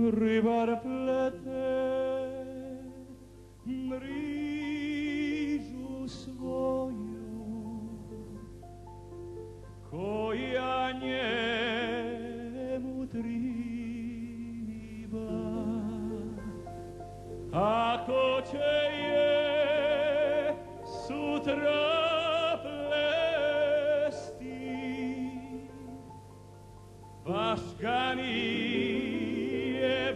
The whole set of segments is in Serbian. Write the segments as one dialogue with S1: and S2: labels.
S1: Ribar plete mrižu svoju, koja njemu triba. Ako će je sutra plesti, baš ga nije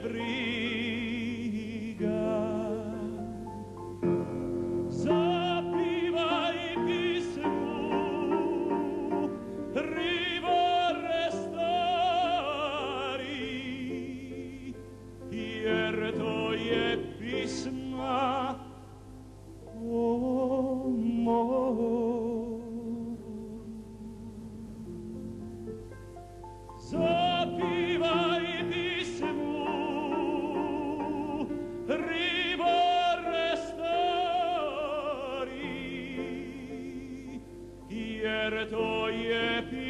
S1: briga. Zapivaj pismu, ribare stari, jer to je pisma o moru. Zapivaj pismu, ribare stari, jer to je pisma